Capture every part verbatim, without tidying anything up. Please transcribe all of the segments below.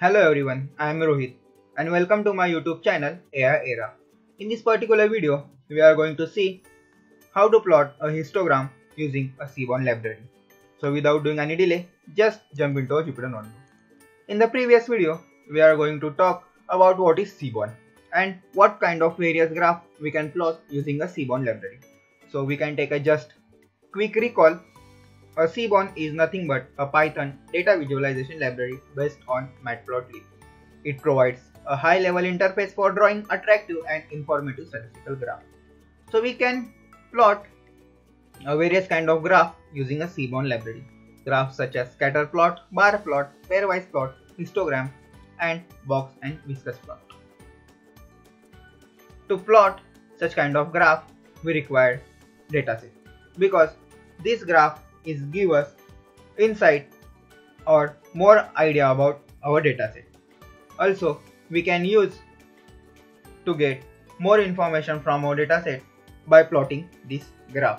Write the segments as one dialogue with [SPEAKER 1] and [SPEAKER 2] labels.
[SPEAKER 1] Hello everyone, I am Rohit and welcome to my YouTube channel A I Era. In this particular video, we are going to see how to plot a histogram using a Seaborn library. So without doing any delay, just jump into a Jupyter Notebook. In the previous video, we are going to talk about what is Seaborn and what kind of various graph we can plot using a Seaborn library. So we can take a just quick recall. A Seaborn is nothing but a Python data visualization library based on Matplotlib. It provides a high-level interface for drawing attractive and informative statistical graph. So we can plot a various kind of graph using a Seaborn library. Graphs such as scatter plot, bar plot, pairwise plot, histogram, and box and whiskers plot. To plot such kind of graph, we require dataset because this graph is give us insight or more idea about our dataset. Also, we can use to get more information from our dataset by plotting this graph.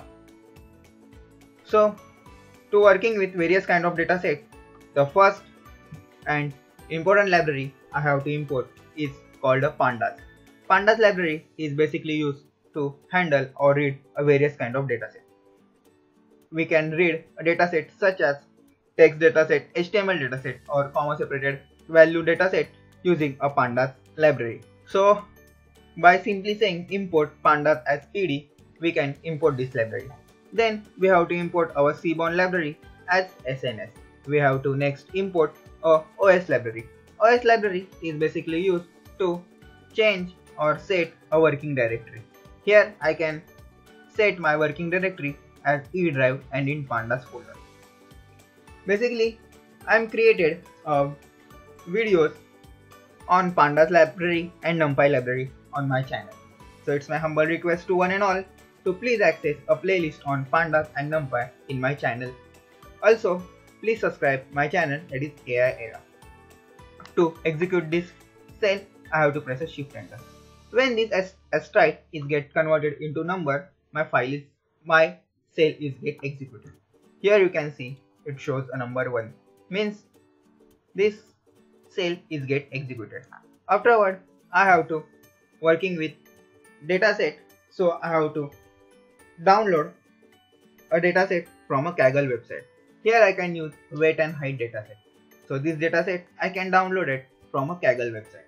[SPEAKER 1] So, to working with various kind of dataset, the first and important library I have to import is called a pandas. Pandas library is basically used to handle or read a various kind of dataset. We can read a dataset such as text dataset, H T M L dataset, or comma separated value dataset using a pandas library. So by simply saying import pandas as P D, we can import this library. Then we have to import our Seaborn library as S N S. We have to next import a O S library. O S library is basically used to change or set a working directory. Here I can set my working directory as E drive and in pandas folder. Basically, I am created uh, videos on pandas library and NumPy library on my channel. So it's my humble request to one and all to please access a playlist on pandas and NumPy in my channel. Also, please subscribe my channel, that is A I Era. To execute this cell, I have to press a shift enter. When this stride is get converted into number, my file is my cell is get executed. Here you can see it shows a number one, means this cell is get executed. Afterward, I have to working with dataset, so I have to download a dataset from a Kaggle website. Here I can use weight and height dataset. So this dataset I can download it from a Kaggle website.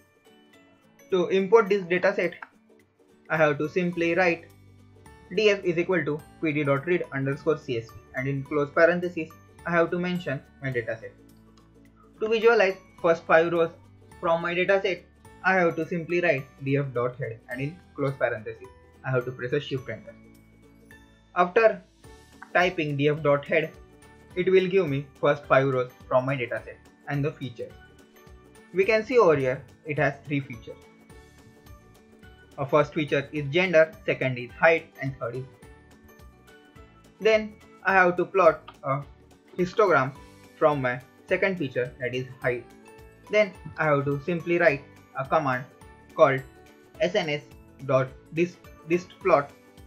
[SPEAKER 1] To import this dataset, I have to simply write df is equal to pd.read underscore csv and in close parentheses I have to mention my dataset. To visualize first five rows from my dataset, I have to simply write df.head and in close parentheses I have to press a shift enter. After typing df.head, it will give me first five rows from my dataset and the features. We can see over here it has three features. A first feature is gender, second is height, and third is weight. Then I have to plot a histogram from my second feature, that is height. Then I have to simply write a command called sns.distplot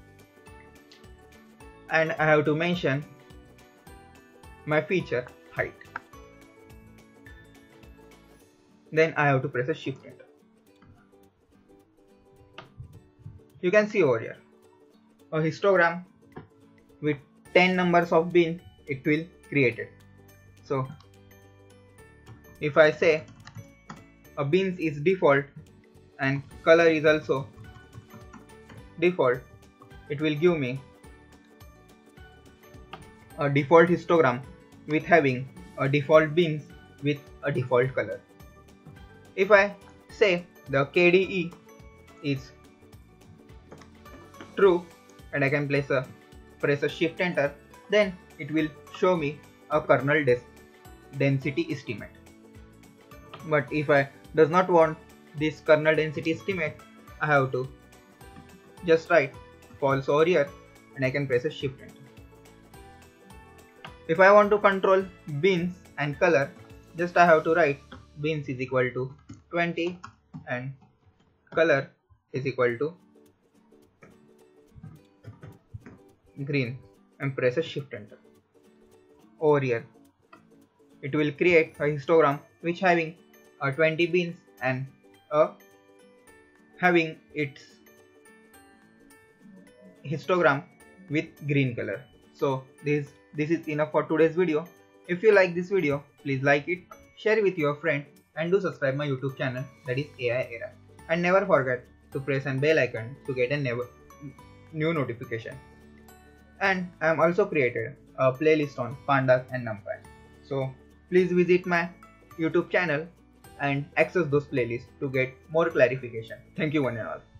[SPEAKER 1] and I have to mention my feature height. Then I have to press a shift enter. You can see over here a histogram with ten numbers of bins it will create it. So if I say a bins is default and color is also default, it will give me a default histogram with having a default bins with a default color. If I say the K D E is true and I can place a press a shift enter, then it will show me a kernel density estimate. But if I does not want this kernel density estimate, I have to just write false over here and I can press a shift enter. If I want to control bins and color, just I have to write bins is equal to twenty and color is equal to green and press a shift enter. Over here it will create a histogram which having a twenty beans and a having its histogram with green color. So this this is enough for today's video. If you like this video, please like it, share it with your friend, and do subscribe my YouTube channel, that is A I Era. And never forget to press an bell icon to get a never new notification. And I am also created a playlist on pandas and numpy. So please visit my YouTube channel and access those playlists to get more clarification. Thank you one and all.